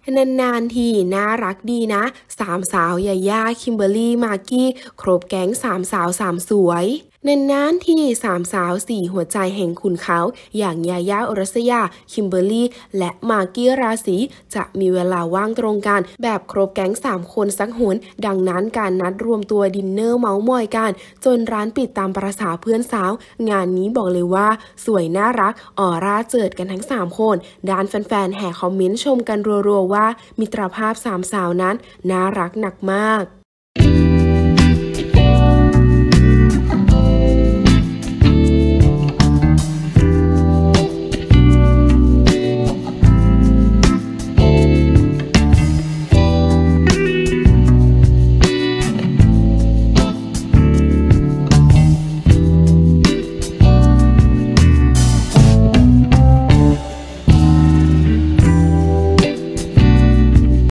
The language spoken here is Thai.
นานๆทีน่ารักดีนะสามสาวยาย่าคิมเบอร์รี่มากกี้ครบแก๊งสามสาวสามสวยนานๆทีสามสาวสี่หัวใจแห่งคุณเขาอย่างยาย่าอุรัสยาคิมเบอร์รี่และมากกี้ราศีจะมีเวลาว่างตรงกันแบบครบแก๊ง3 คนสักหนดังนั้นการนัดรวมตัวดินเนอร์เมาท์มอยกันจนร้านปิดตามประสาเพื่อนสาวงานนี้บอกเลยว่าสวยน่ารักออร่าเจิดกันทั้ง3 คนด้านแฟนๆแห่คอมเมนต์ชมกันรัวๆว่ามิตรภาพ3 สาวนั้นน่ารักหนักมาก